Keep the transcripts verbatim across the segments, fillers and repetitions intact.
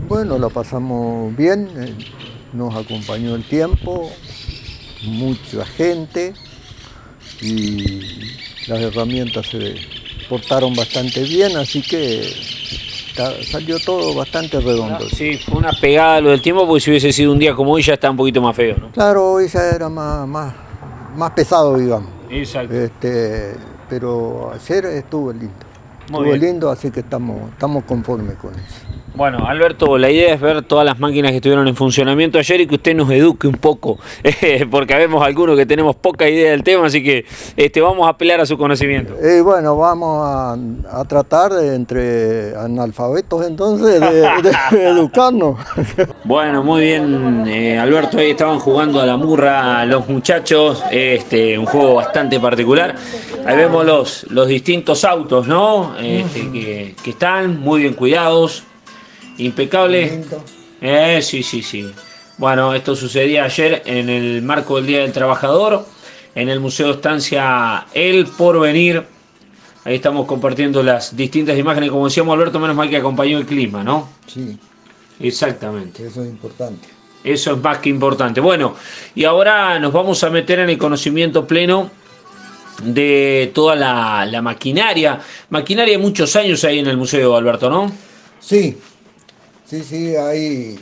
Bueno, la pasamos bien, eh, nos acompañó el tiempo, mucha gente y las herramientas se portaron bastante bien, así que ta- salió todo bastante redondo. Sí, fue una pegada lo del tiempo, porque si hubiese sido un día como hoy ya está un poquito más feo, ¿no? Claro, hoy ya era más, más, más pesado, digamos. Exacto. Este, pero ayer estuvo lindo. Muy Estuvo bien. lindo, así que estamos, estamos conformes con eso. Bueno, Alberto, la idea es ver todas las máquinas que estuvieron en funcionamiento ayer y que usted nos eduque un poco, eh, porque vemos algunos que tenemos poca idea del tema, así que este, vamos a apelar a su conocimiento. Y bueno, vamos a, a tratar de, entre analfabetos entonces de, de educarnos. Bueno, muy bien, eh, Alberto, ahí estaban jugando a la murra los muchachos, este, un juego bastante particular. Ahí vemos los, los distintos autos, ¿no? Este, que, que están muy bien cuidados, impecables. Lindo. Eh, sí, sí, sí. Bueno, esto sucedía ayer en el marco del Día del Trabajador, en el Museo Estancia El Porvenir. Ahí estamos compartiendo las distintas imágenes, como decíamos, Alberto, menos mal que acompañó el clima, ¿no? Sí, Exactamente. eso es importante. Eso es más que importante. Bueno, y ahora nos vamos a meter en el conocimiento pleno de toda la, la maquinaria. Maquinaria de muchos años ahí en el museo, Alberto, ¿no? Sí, sí, sí, ahí.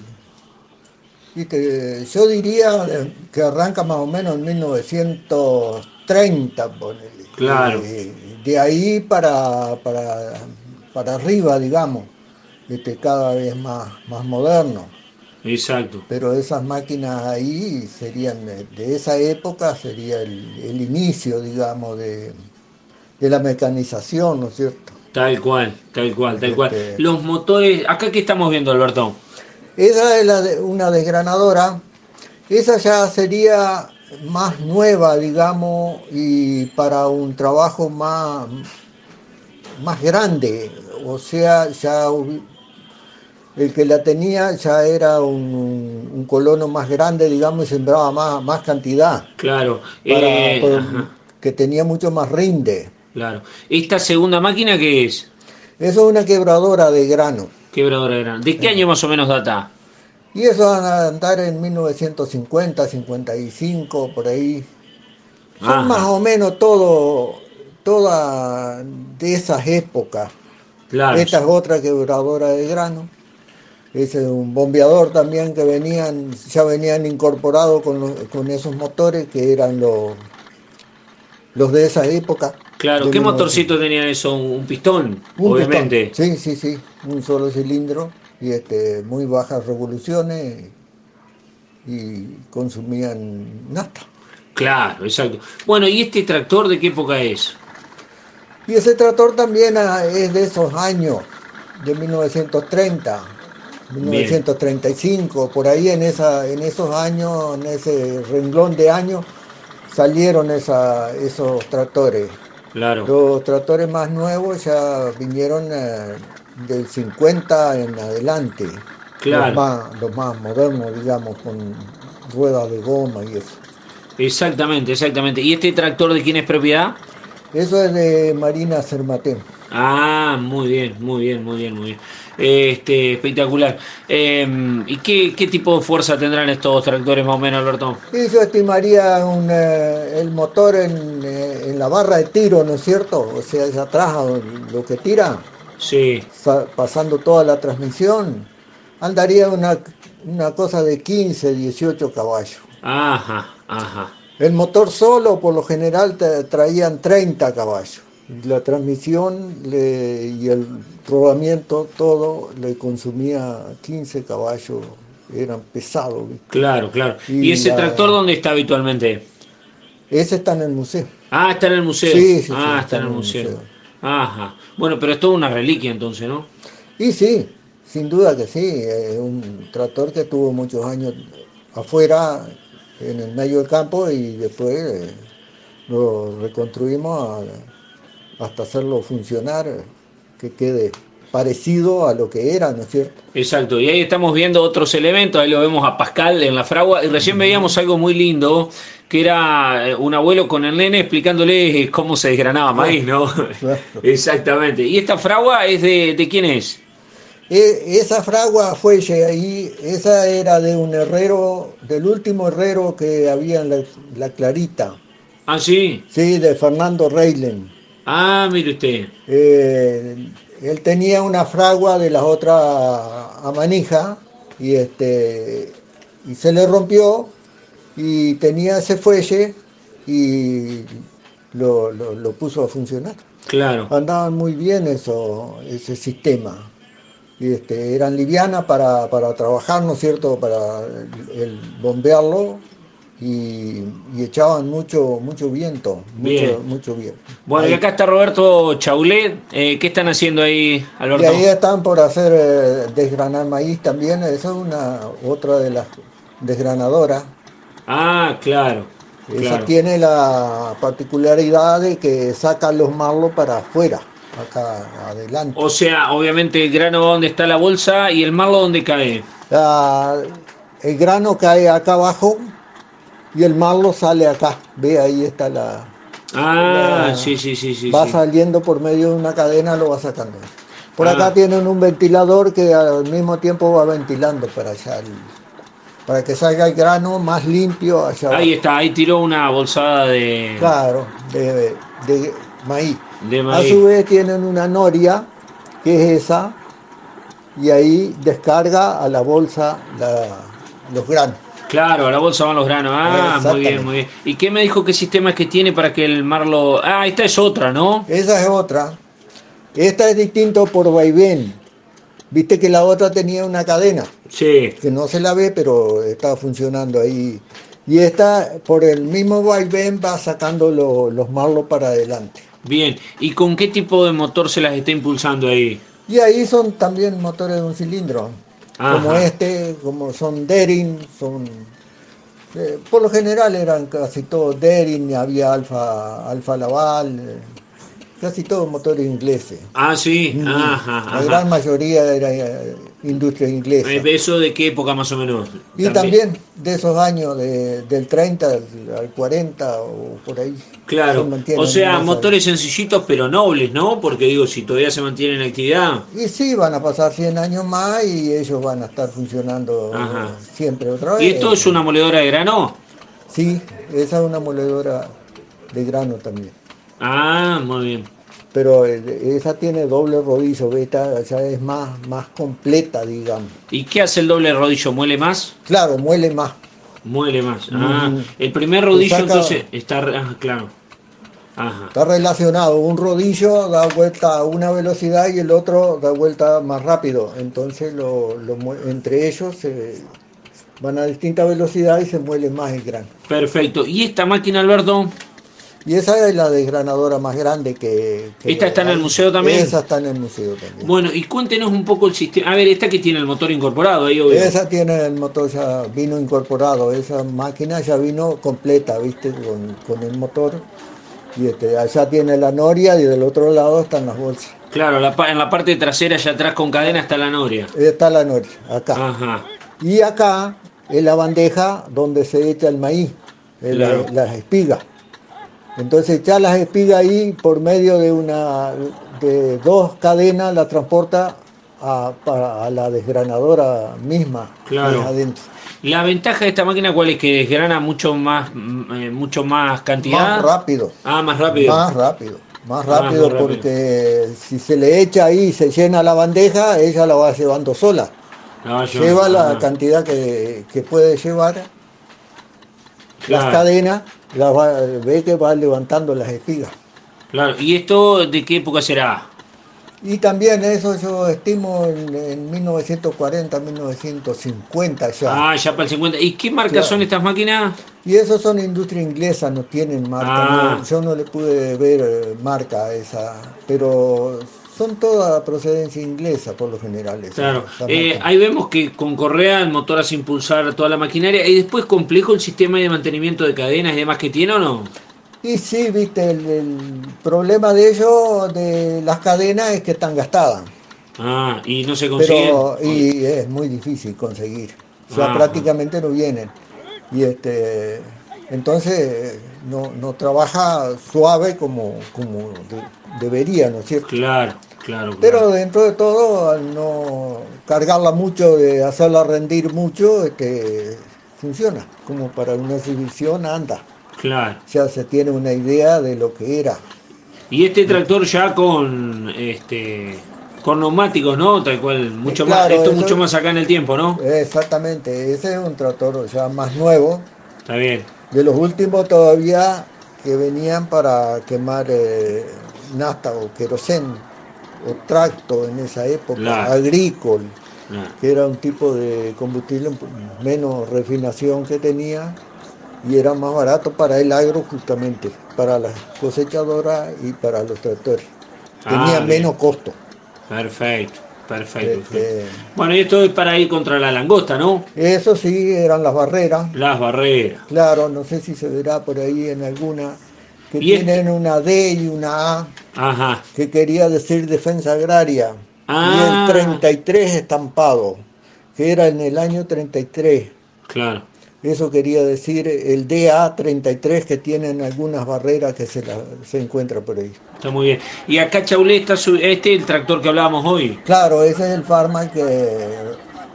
Viste, yo diría que arranca más o menos en mil novecientos treinta, ponele. Claro. Eh, de ahí para, para, para arriba, digamos, este, cada vez más, más moderno. Exacto. Pero esas máquinas ahí serían, de, de esa época, sería el, el inicio, digamos, de, de la mecanización, ¿no es cierto? Tal cual, tal cual, tal cual. Este, Los motores, acá que estamos viendo, Alberto. esa es la de- una desgranadora. Esa ya sería más nueva, digamos, y para un trabajo más, más grande. O sea, ya hubi- el que la tenía ya era un, un colono más grande, digamos, y sembraba más, más cantidad, Claro, para, eh, por- ajá, que tenía mucho más rinde. claro. ¿Esta segunda máquina qué es? Eso es una quebradora de grano. Quebradora de grano. ¿De qué Eh, año más o menos data? Y eso van a andar en mil novecientos cincuenta, cincuenta y cinco, por ahí. Son más Ajá, o menos todo, todas de esas épocas. claro. Esta es otra quebradora de grano. Ese es un bombeador también que venían, ya venían incorporados con, los- con esos motores que eran los, los de esa época, Claro, de ¿qué mil novecientos. motorcito tenía eso? Un, un pistón, Un pistón, obviamente. sí, sí, sí, un solo cilindro y este, muy bajas revoluciones y consumían nafta. Claro, exacto. Bueno, ¿y este tractor de qué época es? Y ese tractor también ah, es de esos años, de mil novecientos treinta, Bien, mil novecientos treinta y cinco, por ahí en, esa, en esos años, en ese renglón de años, salieron esa, esos tractores. claro, Los tractores más nuevos ya vinieron eh, del cincuenta en adelante, los claro, más, los más modernos, digamos, con ruedas de goma y eso. exactamente, exactamente. ¿Y este tractor de quién es propiedad? Eso es de Marina Cermatén. Ah, muy bien, muy bien, muy bien, muy bien. Este, espectacular. Eh, ¿y qué, qué tipo de fuerza tendrán estos tractores más o menos, Alberto? Y yo estimaría un, eh, el motor en, eh, en la barra de tiro, ¿no es cierto? O sea, es atrás lo que tira, Sí, sa- pasando toda la transmisión, andaría una, una cosa de quince, dieciocho caballos. ajá, ajá. El motor solo, por lo general, te traían treinta caballos. Y la transmisión le- y el rodamiento, todo, le consumía quince caballos, eran pesados, ¿viste? Claro, claro. ¿Y Y ese tractor la, dónde está habitualmente? ese está en el museo. Ah, está en el museo. Sí, sí, sí, Ah, está está en en el el museo. museo. Ajá. Bueno, pero es toda una reliquia entonces, ¿no? Y sí, sin duda que sí, es un tractor que tuvo muchos años afuera, en el medio del campo, y después eh, lo reconstruimos a- hasta hacerlo funcionar, que quede parecido a lo que era, ¿no es cierto? Exacto, y ahí estamos viendo otros elementos, ahí lo vemos a Pascal en la fragua, y recién veíamos algo muy lindo, que era eh, un abuelo con el nene explicándole cómo se desgranaba Claro, maíz, ¿no? claro. Exactamente. ¿Y esta fragua es de, de quién es? E- esa fragua fuelle ahí, esa era de un herrero, del último herrero que había en la, la Clarita, Ah, sí. sí, de Fernando Reilen. Ah, mire usted. Eh, él tenía una fragua de la otra a manija y, este, y se le rompió y tenía ese fuelle y lo, lo- lo puso a funcionar. Claro. Andaban muy bien eso, ese sistema. Y este, eran livianas para, para trabajar, ¿no es cierto? Para el, el bombearlo y, y echaban mucho, mucho viento, mucho, Bien. mucho viento. Bueno, y Ahí. acá está Roberto Chaulet. Eh, ¿qué están haciendo ahí, Y ahí Alberto? están por hacer eh, desgranar maíz también, esa es una otra de las desgranadoras. Ah, claro, Esa claro. tiene la particularidad de que sacan los marlos para afuera, acá O adelante. sea, obviamente el grano va donde está la bolsa y el marlo donde cae. La- el grano cae acá abajo y el marlo sale acá. Ve, ahí está la, Ah, la- sí, sí, sí, sí, va sí. saliendo por medio de una cadena, lo va sacando. Por acá Ah, tienen un ventilador que al mismo tiempo va ventilando para allá, el- para que salga el grano más limpio allá ahí abajo. está, ahí tiró una bolsada de, Claro, de, de maíz. de A su maíz. vez tienen una noria, que es esa, y ahí descarga a la bolsa la- los granos. Claro, a la bolsa van los granos. Ah, muy bien, muy Exactamente. bien. ¿Y qué me dijo qué sistema es que tiene para que el marlo... Ah, esta es otra, ¿no? Esa es otra. Esta es distinto por vaivén. Viste que la otra tenía una cadena, Sí. que no se la ve, pero está funcionando ahí. Y esta, por el mismo vaivén, va sacando lo- los marlos para adelante. Bien. ¿Y con qué tipo de motor se las está impulsando ahí? Y ahí son también motores de un cilindro, como Ajá. este, como son Derin, son, eh, por lo general eran casi todos Derin, había Alfa, Alfa Laval, eh, casi todos motores ingleses. Ah, sí. Ujú. Ajá, La ajá. gran mayoría era eh, industria Eh, inglesa. ¿Eso de qué época más o menos? Y También. también de esos años, de- del treinta al, al cuarenta o por ahí, se Claro. O mantienen en sea, esa. motores sencillitos pero nobles, ¿no? Porque digo, si todavía se mantienen en actividad. Y sí, van a pasar cien años más y ellos van a estar funcionando Ajá. siempre otra ¿Y esto vez. es una moledora de grano? Sí, esa es una moledora de grano también. Ah, muy bien. Pero eh, esa tiene doble rodillo, beta, ya es más, más completa, digamos. ¿Y qué hace el doble rodillo? ¿Muele más? Claro, muele más. Muele más. Ah, Ujú. el primer Te rodillo entonces saca, está... Ah, claro. Ajá. está relacionado. Un rodillo da vuelta a una velocidad y el otro da vuelta más rápido. Entonces lo, lo mue- entre ellos se van a distinta velocidad y se muele más el grano. Perfecto. ¿Y esta máquina, Alberto? Y esa es la desgranadora más grande que, ¿Esta que está en el hay. museo también? Esa está en el museo también. Bueno, y cuéntenos un poco el sistema. A ver, esta que tiene el motor incorporado, ahí obvio. Esa tiene el motor, ya vino incorporado, esa máquina ya vino completa, ¿viste? Con, con el motor. Y este, allá tiene la noria y del otro lado están las bolsas. Claro, la pa- en la parte trasera, allá atrás con cadena, está la noria. Está la noria, acá. Ajá, Y acá es la bandeja donde se echa el maíz, eh, claro. la- las espigas. Entonces echar las espigas ahí por medio de una de dos cadenas la transporta a, para- a la desgranadora misma que es Claro. adentro. La ventaja de esta máquina, ¿cuál es? Que desgrana mucho más, mm, eh, mucho más Más cantidad. rápido, Ah, más rápido. más rápido, más Ah, más rápido rápido. porque si se le echa ahí y se llena la bandeja, ella la va llevando sola. La va llevando. Lleva la Ajá. cantidad que, que puede llevar, las Claro, cadenas, las va- ve que va levantando las espigas. claro. ¿Y esto de qué época será? Y también eso yo estimo en, en mil novecientos cuarenta, mil novecientos cincuenta ya. Ah, ya para el cincuenta. ¿Y qué marcas son Claro. estas máquinas? Y esos son industria inglesa, no tienen marca. Ah, No, yo no le pude ver eh, marca a esa, pero son toda procedencia inglesa por lo general. Esas, claro. esas Eh, máquinas. ahí vemos que con correa el motor hace impulsar toda la maquinaria. ¿Y después complejo el sistema de mantenimiento de cadenas y demás que tiene o no? Y sí, viste, el, el problema de ellos, de las cadenas, es que están gastadas. Ah, ¿y no se consiguen? Pero y es muy difícil conseguir. O sea, Ajá, prácticamente no vienen. Y este, entonces no, no trabaja suave como, como de- debería, ¿no es cierto? claro, Claro, Pero claro. dentro de todo, al no cargarla mucho, de hacerla rendir mucho, este, funciona. Como para una exhibición anda. Claro. Ya se tiene una idea de lo que era. Y este ¿Viste? tractor ya con este con neumáticos, ¿no? Tal cual, Eh, mucho más, claro, esto eso mucho más acá en el tiempo, ¿no? exactamente. Ese es un tractor ya más nuevo. Está bien. De los últimos todavía que venían para quemar eh, nafta o querosén o tracto en esa época, Claro, agrícola, claro. que era un tipo de combustible un po- menos refinación que tenía y era más barato para el agro justamente, para las cosechadoras y para los tractores. Tenía Ah, bien. menos costo. Perfecto, perfecto, perfecto. Este, Bueno, y esto es para ir contra la langosta, ¿no? eso sí, eran las barreras. Las barreras. Claro, no sé si se verá por ahí en alguna que Y este. tienen una D y una A, Ajá. que quería decir defensa agraria, y el Ah, treinta y tres estampado, que era en el año treinta y tres. claro. Eso quería decir el D A treinta y tres que tienen algunas barreras que se, la- se encuentra por ahí. Está muy bien. Y acá Chaulé está su- este el tractor que hablábamos hoy. Claro, ese es el Farman que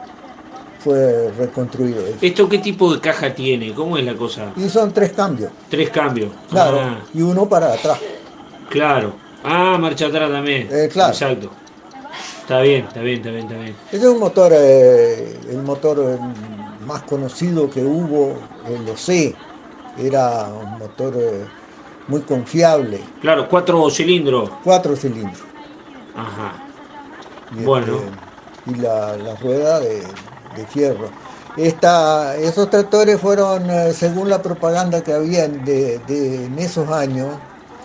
fue reconstruido ese. ¿Esto qué tipo de caja tiene? ¿Cómo es la cosa? Y son tres cambios, Tres cambios. claro, Ah, y uno para atrás. claro. Ah, marcha atrás también. Eh, claro, Exacto. Está bien, está bien, está bien, está bien. ese es un motor, eh, el motor eh, más conocido que hubo, el O C. Era un motor eh, muy confiable, Claro, cuatro cilindros. cuatro cilindros. Ajá. Y, Bueno, este, y la, la rueda de, de fierro. Esta, esos tractores fueron, eh, según la propaganda que había de, de- en esos años,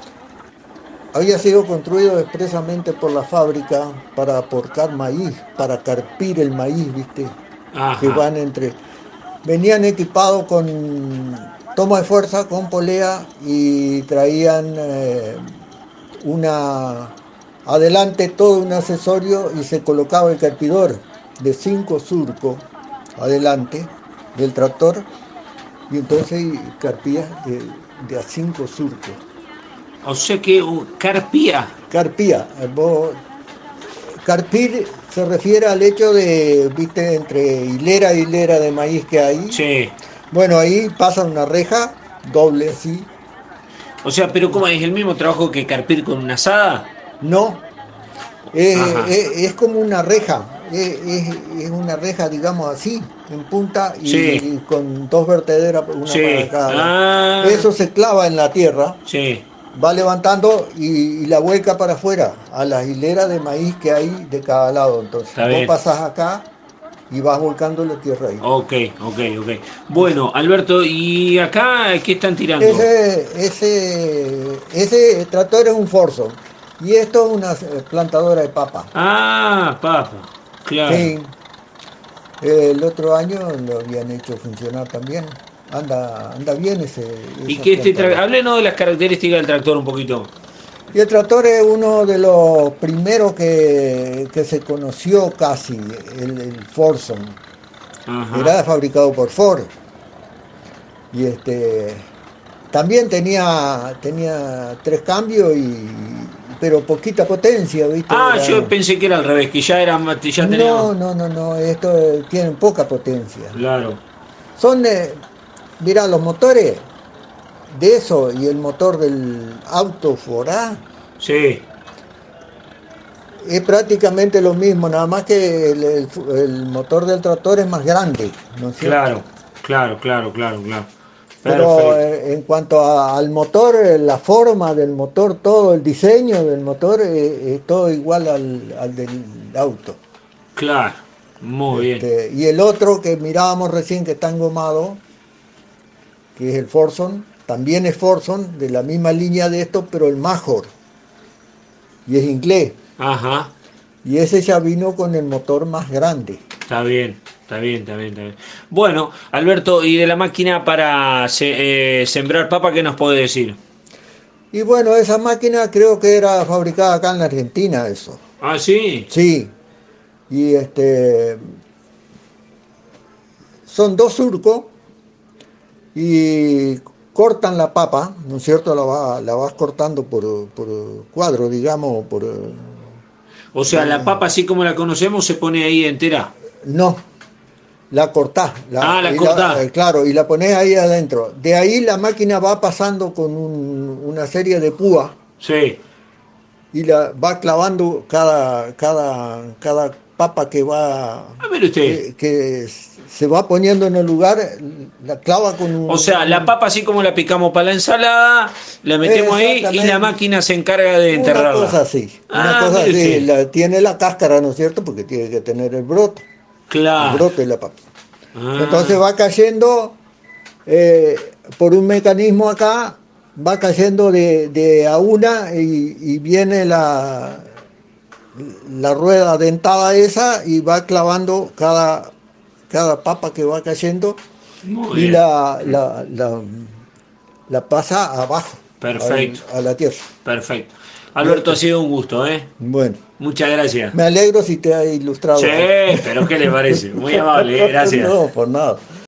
había sido construido expresamente por la fábrica para porcar maíz, para carpir el maíz, ¿viste? Que ajá. van entre... Venían equipados con toma de fuerza, con polea y traían eh, una... Adelante todo un accesorio y se colocaba el carpidor de cinco surcos adelante del tractor y entonces carpía de, de a cinco surcos. O sea que uh, carpía. Carpía, eh, vos carpir se refiere al hecho de, viste, entre hilera y hilera de maíz que hay. Sí. Bueno, ahí pasa una reja doble así. O sea, pero ¿cómo es el mismo trabajo que carpir con una asada? No, eh, Ajá. eh, es como una reja. eh, Es, es una reja, digamos así, en punta Sí, y con dos vertederas, una para sí. cada lado. Ah, Eso se clava en la tierra, sí. va levantando y, y la vuelca para afuera, a las hileras de maíz que hay de cada lado. Entonces, Está vos bien. pasás acá y vas volcando la tierra ahí. Ok, ok, ok. Bueno, Alberto, ¿y acá qué están tirando? Ese, ese, ese tractor es un Forson y esto es una eh, plantadora de papa. Ah, papa. Claro. Sí, el otro año lo habían hecho funcionar también. Anda, anda bien ese, Y esa que este tra- plantadora. háblenos de las características del tractor un poquito. Y el tractor es uno de los primeros que, que se conoció casi, el, el Forson. Ajá. Era fabricado por Ford. Y este también tenía, tenía tres cambios y pero poquita potencia, ¿viste? Ah, yo Era, pensé que era al revés, que ya era ma- ya tenía. no, no, no, no, esto eh, tienen poca potencia. Claro. Son, eh, mirá, los motores de eso y el motor del auto Forá Sí, es prácticamente lo mismo, nada más que el, el el motor del tractor es más grande, ¿no es cierto? claro, claro, claro, claro, claro. Pero Perfecto. eh, en cuanto a- al motor, eh, la forma del motor, todo el diseño del motor eh, es todo igual al, al del auto. Claro. Muy bien. Este, y el otro que mirábamos recién que está engomado, que es el Forson, también es Forson, de la misma línea de esto, pero el Major, y es inglés. Ajá. Y ese ya vino con el motor más grande. Está bien, está bien, está bien, está bien. Bueno, Alberto, ¿y de la máquina para se- eh, sembrar papa qué nos puede decir? Y bueno, esa máquina creo que era fabricada acá en la Argentina, eso. Ah, sí. Sí, y este, son dos surcos y cortan la papa, ¿no es cierto? La, va- la vas cortando por, por cuadro, digamos, por, O sea, la papa así como la conocemos se pone ahí entera. No, la cortás. La, Ah, la y cortás. eh, claro, y la pones ahí adentro. De ahí la máquina va pasando con un- una serie de púas Sí. y la va clavando cada, cada, cada papa que va, A ver usted. que, que se va poniendo en el lugar, la clava con O un, sea, la un- papa así como la picamos para la ensalada, la metemos ahí y la exactamente máquina se encarga de una cosa enterrarla. así, una Ah, cosa mire así, usted. la, tiene la cáscara, ¿no es cierto? Porque tiene que tener el brote, el Claro. brote de la papa. Entonces Ah, va cayendo eh, por un mecanismo acá, va cayendo de, de a una y, y viene la, la rueda dentada esa y va clavando cada, cada papa que va cayendo muy y bien. la, la, la, la pasa abajo, al- Perfecto. a la tierra. Perfecto. Mira Alberto, ha usted. sido un gusto, ¿eh? Bueno, Muchas gracias. me alegro si te ha ilustrado algo. Che, pero ¿qué le parece? Muy amable, ¿eh? Gracias. No, por nada.